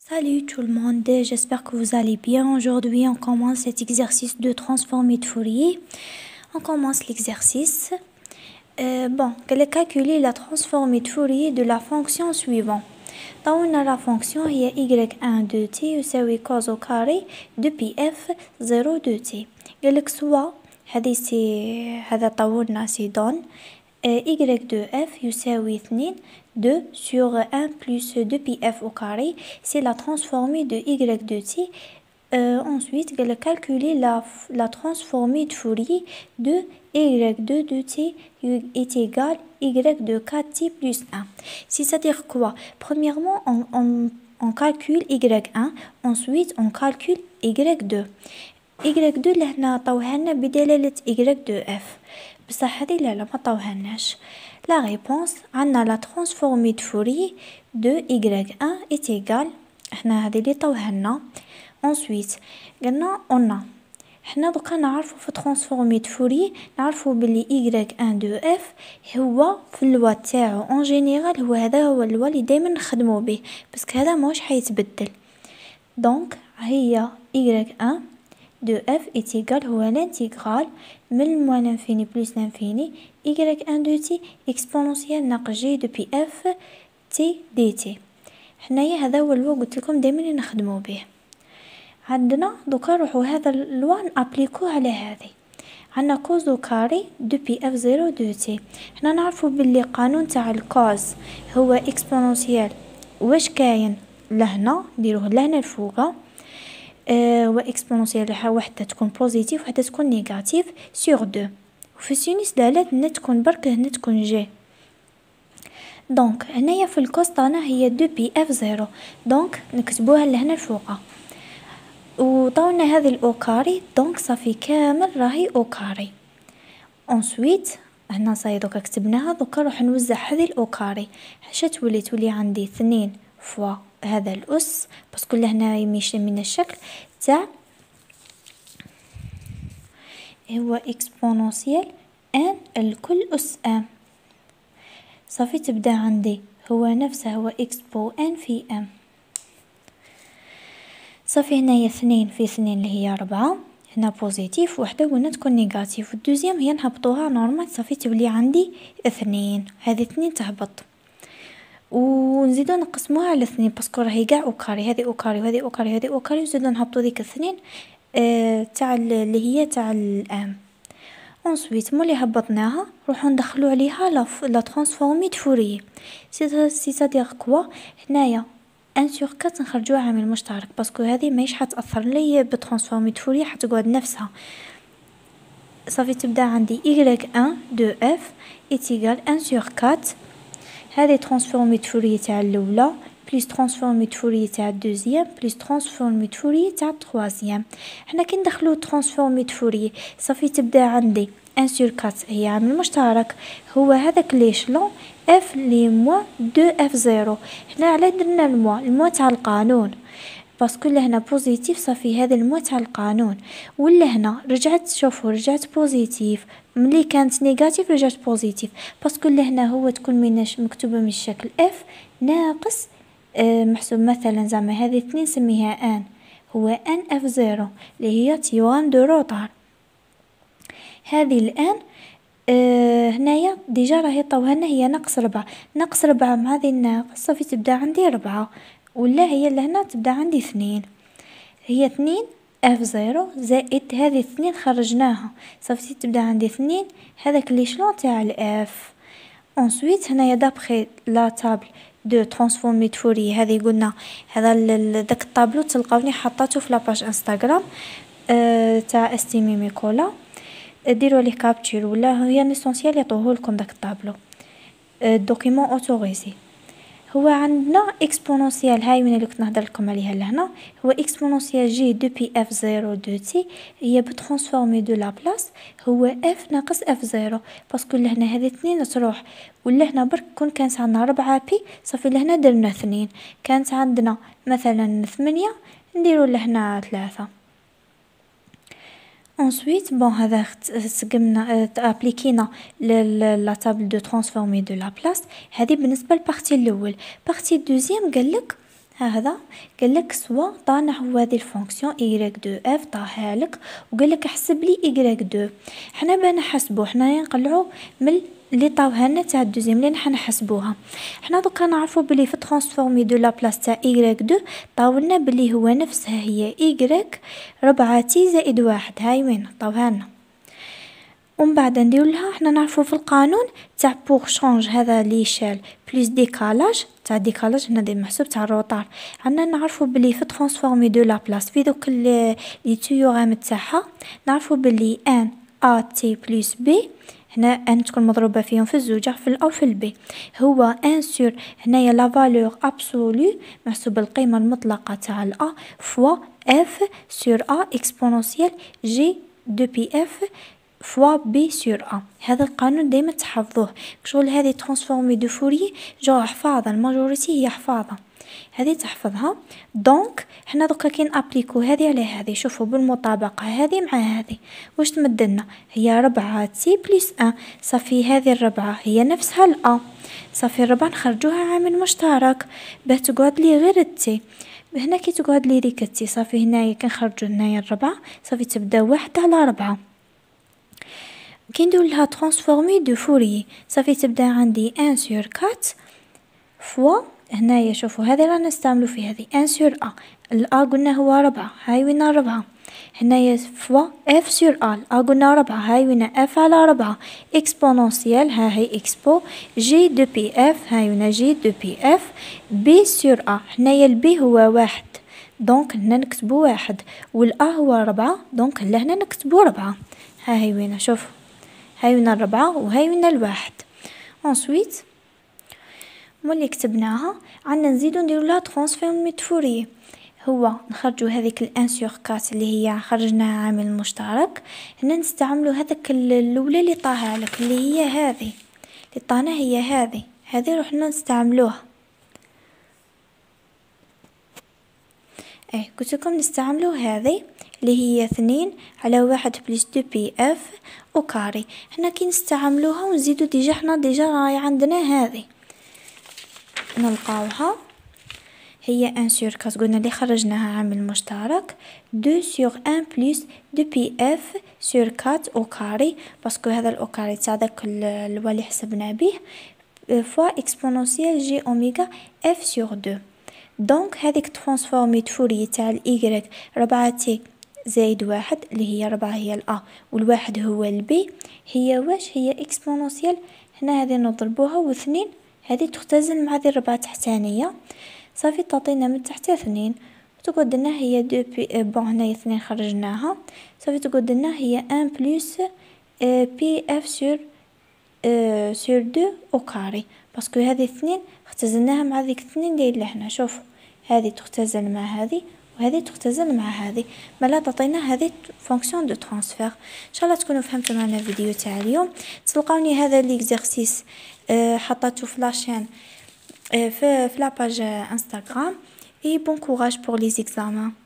Salut tout le monde, j'espère que vous allez bien. Aujourd'hui, on commence cet exercice de transformée de Fourier. On commence l'exercice. Quelle est calculer la transformée de Fourier de la fonction suivante. Donc, la fonction est y1 de t يساوي cos au carré de pf 0 de t. قال لك سوا هذا طولنا سي دون y de f يساوي 2 2 sur 1 plus 2πf au carré, c'est la transformée de y de t. Ensuite, calculer la transformée de Fourier de y2 de t est égal y de 4t plus 1. C'est-à-dire quoi? Premièrement, on calcule y1, ensuite on calcule y2. y2 لهنا طوهنا بدلالة y de f. بصح هذه لا ما طوهناش. La réponse عنا la transformée de Fourier de y1 est égal احنا هذه اللي طوهنا. ensuite قلنا احنا دوكا نعرفو في transformée de Fourier نعرفو بلي y1 de f هو في اللوا تاعو en général هذا هو اللوا اللي دايما نخدمو به باسكو هذا ماهوش حيتبدل. دونك هي y1 de f est égal هو l'intégrale من moins l'infini plus l'infini y1 de t exponentielle ناقص g depuis f t dt. حنايا هذا هو اللوا قلت لكم دائما نخدمو به. عندنا دوكا نروحو هذا اللوا نابليكوه على هذه. عندنا كوز او كاري دو بي اف 0 دو تي. حنا نعرفو باللي قانون تاع الكوز هو اكسبونونسيال واش كاين لهنا نديروه لهنا الفوقه و اكسبونونسيال وحده تكون بوزيتيف وحده تكون نيجاتيف سور 2 وفي السينوس دالات هنا تكون برك هنا تكون جي. دونك هنايا في الكوز تاعنا هي 2 بي اف 0 دونك نكتبوها لهنا الفوقه وطاونا هذه الاو كاري دونك صافي كامل راهي او كاري. انسويت هنا صاي دوكا كتبناها دوكا نروح نوزع هذه الاو كاري حاشا تولي عندي 2 فوا هذا الأس باسكو لهنا يمشي من الشكل تاع هو اكسبونونسيال ان الكل أس ان صافي تبدا عندي هو نفسه هو اكسبو ان في ام صافي. هنايا 2 في 2 اللي هي 4 هنا بوزيتيف وحده وهنا تكون نيجاتيف والدوزيام هي نهبطوها نورمال صافي تولي عندي 2 هذه 2 تهبط ونزيدو نقسموها على 2 باسكو راهي كاع او كاري هذه او كاري وهذه او كاري وهذه او كاري وزيدو نهبطو ديك 2 تاع اللي هي تاع الام. انسويت مولي هبطناها نروحو ندخلو عليها لا ترانسفورمي د فوريي سيتادير كوا هنايا 1 sur 4 نخرجوها عامل مشترك باسكو هذه ماهيش حتأثر لي بترانسفورمي د فوريي حتقعد نفسها. صافي تبدا عندي y1 de f est égal 1 sur 4 هذه ترانسفورمي د فوريي تاع الاولى بليس ترانسفورمي د فوريي تاع الدوزيام بليس ترانسفورمي د فوريي تاع التروازيام. حنا كي ندخلو ترانسفورمي د فوريي صافي تبدا عندي 1 sur 4 هي عامل مشترك هو هذاك ليشلون f لي موان 2 f 0. حنا على درنا الموا تاع القانون باسكو لهنا بوزيتيف صافي هذا الموا تاع القانون ولا هنا رجعت بوزيتيف ملي كانت نيجاتيف رجعت بوزيتيف باسكو لهنا هو تكون مناش مكتوبه من الشكل f ناقص محسوب مثلا زعما هذه 2 نسميها ان هو ان اف 0 اللي هي تيوان دو روتار. هذه الان هنايا ديجا راهي طوهنا هي ناقص 4 مع هذه الناقص صافي تبدا عندي 4 ولا هي لهنا تبدا عندي 2 هي 2 اف 0 زائد هذه 2 خرجناها صافي تبدا عندي 2 هذاك ليشلون تاع الاف. انسويت هنايا دابخي لا تابل دو ترانسفورمي د فوريي هذه قلنا هذا داك الطابلو تلقاوني حطاته في لاباج انستغرام تاع استيمي ميكولا ديروا ليه كابتشر ولا هي ليسونسيال يعطوه لكم داك الطابلو دوكيمون اوتوريزي. هو عندنا اكسبونونسيال هاي من اللي كنت نهضر لكم عليها لهنا هو اكسبونونسيال جي دو بي اف 0 دو تي هي بترانسفورمي دو لا بلاص هو اف ناقص اف 0 باسكو لهنا هذه 2 تروح ولا هنا برك كون كانت عندنا 4 بي صافي لهنا درنا 2 كانت عندنا مثلا 8 نديرو لهنا 3. ensuite هذا سقمنا ابليكينا لا تابل دو ترانسفورمي دو لا بلاص. هذه بالنسبه للبارتي الاول. بارتي الدوزيام قالك هذا قال لك سوا طانا هو هذه الفونكسيون y2 f طاها لك وقال لك احسب لي y2. حنا باه نحسبو حنايا نقلعو من اللي طاوها لنا تاع الدوزيام اللي نحسبوها. حنا دوكا نعرفو بلي في ترانسفورمي دو لابلاس تاع y2 طاولنا بلي هو نفسها هي y 4 تي زائد 1. هاي وين طاوها لنا. ومن بعد ندير لها حنا نعرفو في القانون تاع بور شونج هذا ليشال بليس ديكالاج تاع ديكالاج هنا دير محسوب تاع الروطار. عندنا نعرفو بلي في ترانسفورمي دو لابلاس في دوك لي تيورام تاعها نعرفو بلي ان ا تي بلس بي هنا ان تكون مضروبه فيهم في الزوجة في الا وفي البي هو ان سور هنايا لا فالور ابسولو محسوب القيمه المطلقه تاع الا فوا اف سور ا اكسبونونسيال جي دو بي اف فوا بي سور ا. هذا القانون دائما تحفظوه شغل هذه ترانسفورمي دو فوري جو حفاظه الماجوريتي هي حفاظه هذه تحفظها. دونك حنا دوكا كي نابليكو هذه على هذه شوفوا بالمطابقه هذه مع هذه واش تمدلنا هي 4 تي بلس 1 صافي هذه الربعه هي نفسها الأ صافي الربعه نخرجوها عامل مشترك باه تقعد لي غير التي. هنا كي تقعد لي ديك التي صافي هنايا كنخرجوا هنايا الربعه صافي تبدا 1 على 4. كي ندير لها ترانسفورمي دو فوري صافي تبدا عندي 1 سور 4 فوا هنايا شوفوا هذه رانا نستعملو في هذه 1 سور ا الأ قلنا هو 4 هاي وين 4 هنايا فوا اف سور ا الأ قلنا 4 هاي وين اف على 4 اكسبونونسيال ها هي اكسبو جي دو بي اف هاي وين جي دو بي اف بي سور ا هنايا البي هو 1 دونك هنا نكتبو 1 والأ هو 4 دونك هنا نكتبو 4. ها هي وين شوفوا هاي وين 4 وهاي وين 1. انسويت ملي كتبناها عندنا نزيدو نديرو لها ترانسفورمي فوري هو نخرجو هذيك الان سور 4 اللي هي خرجناها عامل مشترك. هنا نستعملو هذاك الاولى اللي طاها لك اللي هي هذه اللي طانا هي هذه روحنا نستعملوها. قلت لكم نستعملو هذه اللي هي 2 على 1 بلس 2 بي اف او كاري. هنا كي نستعملوها ونزيدو ديجا حنا ديجا راهي عندنا هذه نلقاوها هي 1 سور 4 قلنا اللي خرجناها عامل مشترك 2 سور 1 بلس 2 بي اف سور 4 او كاري باسكو هذا الاو كاري تاع داك اللي حسبنا به فوا اكسبونونسيال جي اوميغا اف سور 2. دونك هذيك ترانسفورمي فوري تاع الاي 4 تي زائد 1 اللي هي 4 هي الأ والواحد هو البي هي واش هي اكسبونونسيال. هنا هذه نضربوها واثنين هذه تختزل مع هذه الربعة تحتانية صافي تعطينا من تحت 2 وتقعد لنا هي 2 بي بون هنايا 2 خرجناها صافي تقعد لنا هي 1 بلس بي اف سور 2 او كاري باسكو هذه 2 اختزلناها مع ذيك 2 داير لهنا شوفوا هذه تختزل مع هذه وهذه تختزل مع هذه مالا تعطينا هذه فونكسيون دو ترانسفير. ان شاء الله تكونوا فهمتوا معنا الفيديو تاع اليوم. تلقاوني هذا ليكزارسيس حطيته في لاشين في لاباج انستغرام. et bon courage pour les examens.